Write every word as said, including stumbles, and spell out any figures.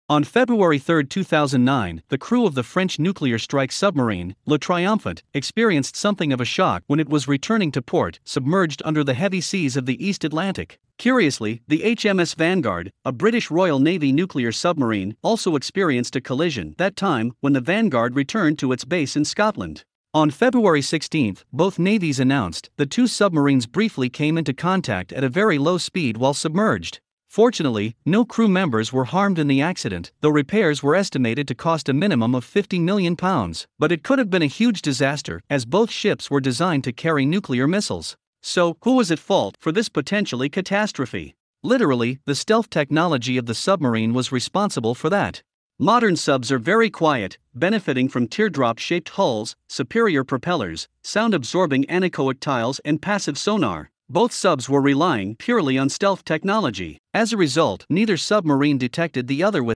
On February third two thousand nine, the crew of the French nuclear strike submarine, Le Triomphant, experienced something of a shock when it was returning to port, submerged under the heavy seas of the East Atlantic. Curiously, the H M S Vanguard, a British Royal Navy nuclear submarine, also experienced a collision that time when the Vanguard returned to its base in Scotland. On February sixteenth, both navies announced the two submarines briefly came into contact at a very low speed while submerged. Fortunately, no crew members were harmed in the accident, though repairs were estimated to cost a minimum of fifty million pounds. But it could have been a huge disaster, as both ships were designed to carry nuclear missiles. So, who was at fault for this potentially catastrophe? Literally, the stealth technology of the submarine was responsible for that. Modern subs are very quiet, benefiting from teardrop-shaped hulls, superior propellers, sound-absorbing anechoic tiles and passive sonar. Both subs were relying purely on stealth technology. As a result, neither submarine detected the other with